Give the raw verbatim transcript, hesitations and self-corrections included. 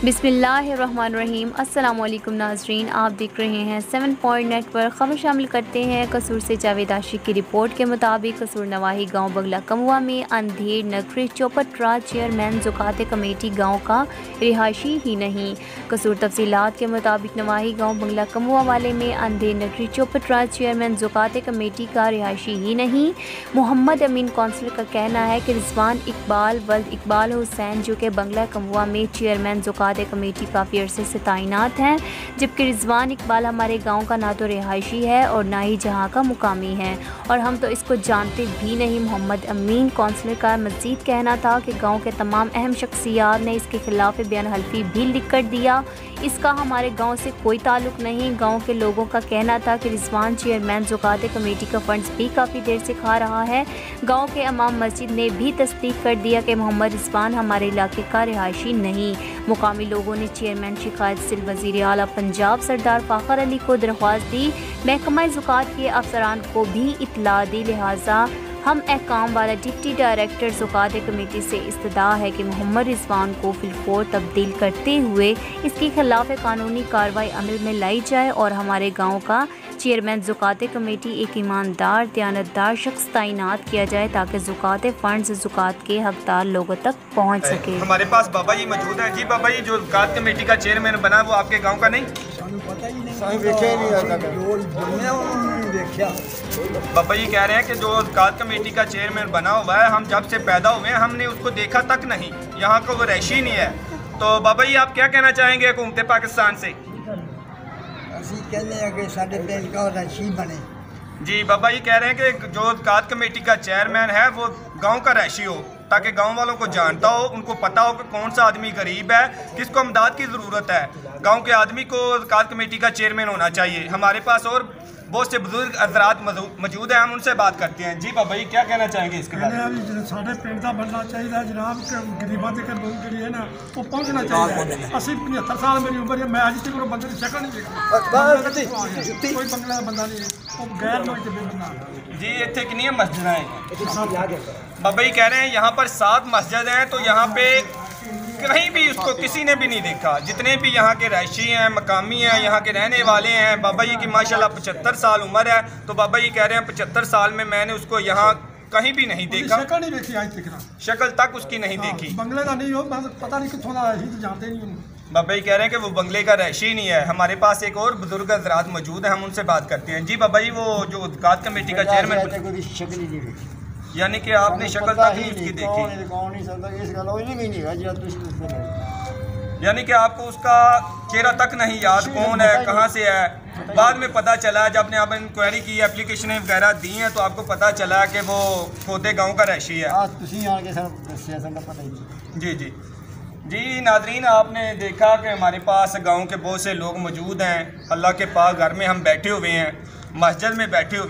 बिस्मिल्लाहिर्रहमानिर्रहीम। अस्सलामुअलैकुम नाज़रीन, आप देख रहे हैं सेवन पॉइंट नेट पर। खबर शामिल करते हैं कसूर से। जावेद आशिक की रिपोर्ट के मुताबिक कसूर नवाही गांव बंगला कमुआ में अंधेर नगरी चौपट राज चेयरमैन ज़ुकात कमेटी गांव का रिहायशी ही नहीं। कसूर तफसीलात के मुताबिक नवाही गांव बंगला कमुआ वाले में अंधेर नगरी चौपट राज चेयरमैन ज़ुकात कमेटी का रिहायशी ही नहीं। मोहम्मद अमीन कौंसलर का कहना है कि रिजवान इकबाल वल्द इकबाल हुसैन जो कि बंगला कमुआ में चेयरमैन ज़ुकात कमेटी काफ़ी अरसे से तैनात हैं, जबकि रिजवान इकबाल हमारे गांव का ना तो रिहायशी है और ना ही जहां का मुकामी है, और हम तो इसको जानते भी नहीं। मोहम्मद अमीन कौंसलर का मज़ीद कहना था कि गांव के तमाम अहम शख्सियात ने इसके खिलाफ बयान हल्फी भी लिख कर दिया। इसका हमारे गांव से कोई ताल्लुक़ नहीं। गांव के लोगों का कहना था कि रिजवान चेयरमैन ज़ुकात कमेटी का फंड्स भी काफ़ी देर से खा रहा है। गांव के इमाम मस्जिद ने भी तस्दीक कर दिया कि मोहम्मद रिजवान हमारे इलाके का रिहायशी नहीं। मुकामी लोगों ने चेयरमैन शिकायत सिल वज़ीर आला पंजाब सरदार फ़ाखर अली को दरख्वास्त दी। महकमा ज़ुकात के अफसरान को भी इत्तला दी। लिहाजा हम अहकाम वाला डिप्टी डायरेक्टर ज़ुकात कमेटी से इस्तदा है कि मोहम्मद रिजवान को फिलफौर तब्दील करते हुए इसके खिलाफ कानूनी कार्रवाई अमल में लाई जाए और हमारे गाँव का चेयरमैन ज़ुकात कमेटी एक ईमानदार दयानतदार शख्स तैनात किया जाए ताकि ज़ुकात फंड्स ज़ुकात के हकदार लोगों तक पहुँच सके। हमारे पास बाबा जी मौजूद हैं। जी बाबा जी, जो ज़ुकात कमेटी का चेयरमैन बना वो आपके गांव का नहीं? बाबा जी कह रहे हैं कि जो ज़ुकात कमेटी का चेयरमैन बना हुआ है, हम जब से पैदा हुए हैं हमने उसको देखा तक नहीं, यहाँ का वो रैशी नहीं है। तो बाबा जी आप क्या कहना चाहेंगे हुकूमत पाकिस्तान से? बने। जी बाबा जी कह रहे हैं कि जो ज़ुकात कमेटी का चेयरमैन है वो गांव का रैशी हो, ताकि गांव वालों को जानता हो, उनको पता हो कि कौन सा आदमी गरीब है, किसको इमदाद की ज़रूरत है। गांव के आदमी को ज़ुकात कमेटी का चेयरमैन होना चाहिए। हमारे पास और बहुत से बुजुर्ग हज़रात मौजूद हैं, हम उनसे बात करते हैं। जी बाबा जी क्या कहना चाहेंगे इसके बारे में? साढ़े पिंड का बनना चाहिए जनाब, गरीबों के लोग जी है ना वो पहुँचना चाहिए। अस्सी पचहत्तर साल मेरी उम्र है, मैं अज तक बंदे की शक्ल नहीं देखी, कोई बंगले का बंदा नहीं, वो गैर बंदा। जी इतने कितनी मस्जिद हैं? बाबा जी कह रहे हैं यहाँ पर सात मस्जिद हैं, तो यहाँ पे कहीं भी उसको किसी ने भी नहीं देखा। जितने भी यहाँ के रहायशी हैं, मकामी हैं, यहाँ के रहने वाले हैं। बाबा जी की माशाल्लाह पचहत्तर साल उम्र है, तो बाबा जी कह रहे हैं पचहत्तर साल में मैंने उसको यहाँ कहीं भी नहीं देखा, शक्ल नहीं देखी आज तक, शक्ल तक उसकी नहीं देखी। बंगले का नहीं हो, पता नहीं कितों का ही जानते नहीं। बाबा जी कह रहे हैं कि वो बंगले का रहायशी नहीं है। हमारे पास एक और बुजुर्ग हज़रात मौजूद हैं, हम उनसे बात करते हैं। जी बाबा जी, वो जो ज़ुकात कमेटी का चेयरमैन, यानी कि आपने शक्ल तक ही उसकी देखी, यानी कि आपको उसका चेहरा तक नहीं याद कौन है, कहाँ से है। बाद में पता चला जब आपने आप इंक्वायरी की, एप्लीकेशन वगैरह दी हैं, तो आपको पता चला कि वो खोदे गांव का रहायशी है। जी जी जी नाजरीन, आपने देखा कि हमारे पास गाँव के बहुत से लोग मौजूद हैं। अल्लाह के पाक घर में हम बैठे हुए हैं, मस्जिद में बैठे हुए